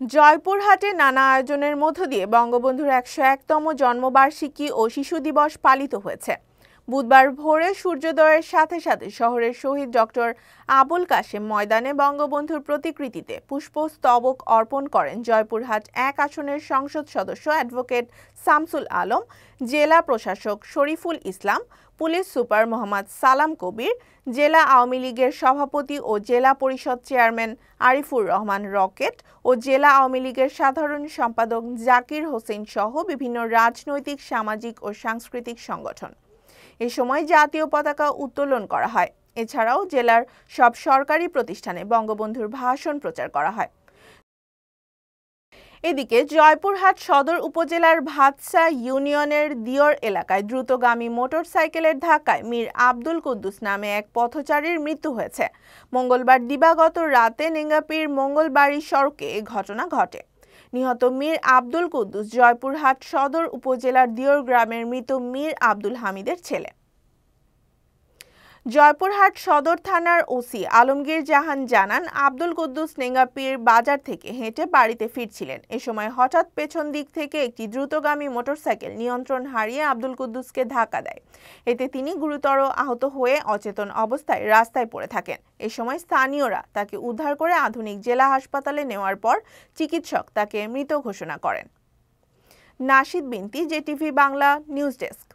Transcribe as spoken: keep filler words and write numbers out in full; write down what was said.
জয়পুরহাটে নানা আয়োজনের মধ্য দিয়ে বঙ্গবন্ধুর একশো একতম জন্মবার্ষিকী ও শিশু দিবস পালিত হয়েছে। বুধবার ভোরে সূর্যোদয়ের সাথে সাথে শহরের শহীদ ডক্টর আবুল কাশেম ময়দানে বঙ্গবন্ধুর প্রতিকৃতিতে পুষ্পস্তবক অর্পণ করেন জয়পুরহাট এক আসনের সংসদ সদস্য অ্যাডভোকেট শামসুল আলম, জেলা প্রশাসক শরীফুল ইসলাম, পুলিশ সুপার মোহাম্মদ সালাম কবির, জেলা আওয়ামী লীগের সভাপতি ও জেলা পরিষদ চেয়ারম্যান আরিফুর রহমান রকেট ও জেলা আওয়ামী লীগের সাধারণ সম্পাদক জাকির হোসেন সহ বিভিন্ন রাজনৈতিক, সামাজিক ও সাংস্কৃতিক সংগঠন। এ সময় জাতীয় পতাকা উত্তোলন করা হয়। এছাড়াও জেলার সব সরকারি প্রতিষ্ঠানে বঙ্গবন্ধুর ভাষণ প্রচার করা হয়। এদিকে জয়পুরহাট সদর উপজেলার ভাতসা ইউনিয়নের দিয়র এলাকায় দ্রুতগামী মোটরসাইকেলের ধাক্কায় মীর আব্দুল কুদ্দুস নামে এক পথচারীর মৃত্যু হয়েছে। মঙ্গলবার দিবাগত রাতে নেঙ্গাপীর মঙ্গলবাড়ি সড়কে এ ঘটনা ঘটে। নিহত মীর আব্দুল কুদ্দুস জয়পুরহাট সদর উপজেলার দিয়র গ্রামের মৃত মীর আব্দুল হামিদের ছেলে। জয়পুরহাট সদর থানার ওসি আলমগীর জাহান জানান, আব্দুল কুদ্দুস নেঙ্গাপীর বাজার থেকে হেঁটে বাড়িতে ফিরছিলেন। এ সময় হঠাৎ পেছন দিক থেকে একটি দ্রুতগামী মোটরসাইকেল নিয়ন্ত্রণ হারিয়ে আব্দুল কুদ্দুসকে ধাক্কা দেয়। এতে তিনি গুরুতর আহত হয়ে অচেতন অবস্থায় রাস্তায় পড়ে থাকেন। এ সময় স্থানীয়রা তাকে উদ্ধার করে আধুনিক জেলা হাসপাতালে নেওয়ার পর চিকিৎসক তাকে মৃত ঘোষণা করেন। নাশিদ বিনতি, জেটিভি বাংলা নিউজ ডেস্ক।